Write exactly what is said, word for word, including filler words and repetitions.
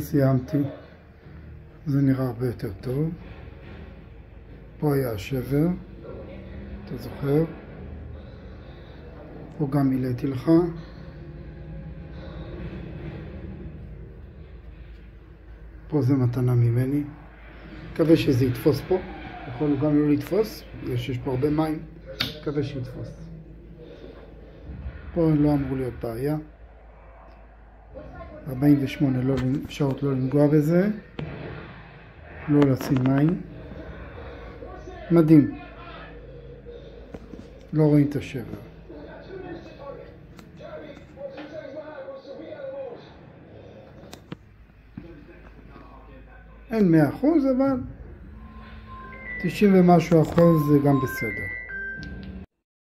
סיימתי, זה נראה הרבה יותר טוב. פה היה השבר, אתה זוכר? פה גם מילאתי לך. פה זה מתנה ממני. מקווה שזה יתפוס פה. יכול גם לא לתפוס, יש פה הרבה מים. מקווה שיתפוס. פה לא אמור להיות בעיה. ארבעים ושמונה לא, שעות לא לנגוע בזה. לא לשים מים. מדהים. לא רואים את השבר. אין מאה אחוז, אבל תשעים ומשהו אחוז זה גם בסדר.